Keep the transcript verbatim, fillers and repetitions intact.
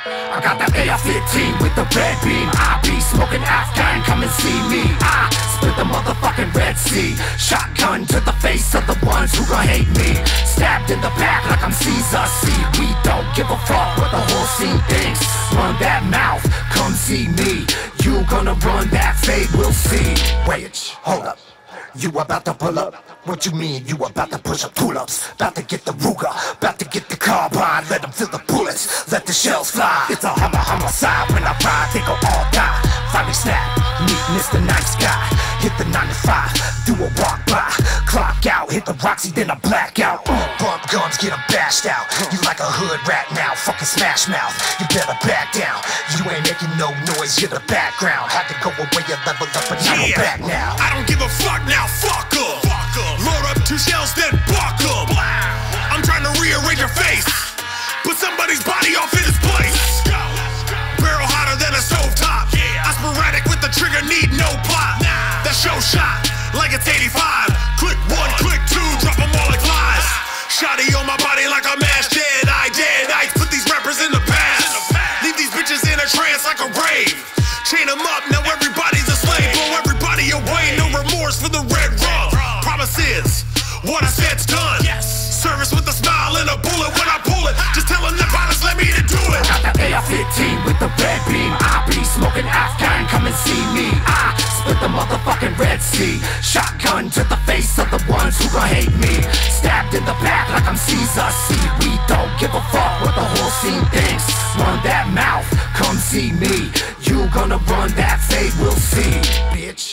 I got the A R fifteen with the red beam. I be smoking Afghan, come and see me. I split the motherfucking Red Sea. Shotgun to the face of the ones who gon' hate me. Stabbed in the back like I'm Caesar. See, we don't give a fuck what the whole scene thinks. Run that mouth, come see me. You gonna run that fade, we'll see. Wait, hold up. You about to pull up? What you mean you about to push up pull-ups? About to get the Ruger, about to get the carbine. Let them feel the bullets, let the shells fly. It's a hummer homicide, when I ride they go all die. Finally snap, meet Mister Nice Guy. Hit the nine to five, do a walk by. Clock out, hit the Roxy, then I black out. uh, Bump guns, get them bashed out. You like a hood rat now, fucking smash mouth. You better back down, you ain't making no noise, you're the background. Had to go away and level up, but now I'm back now. I don't give a fuck now, fuck em. Load up two shells, then block em. I'm trying to rearrange your face, put somebody's body off in its place. Barrel hotter than a stovetop. I sporadic with the trigger, need no plot. That show shot like it's eighty-five. Click one, click two, drop them all like flies. Shotty on my body like a mash dead. I dead nights, put these rappers in the past. Leave these bitches in a trance like a rave. Chain them up, now everybody's a slave. Blow everybody away, no remorse for the red rum. Promises, what I said's done. Service with a smile and a bullet when I pull it. Just tell them the violence, let me to do it. Got the A R fifteen with the red beam. I be smoking Afghan, come and see me. I split the motherfucking Red Sea. Shotgun to the face of the ones who gon' hate me. Stabbed in the back like I'm Caesar. See, we don't give a fuck what the whole scene thinks. Run that mouth, come see me. You gonna run that fade, we'll see, bitch.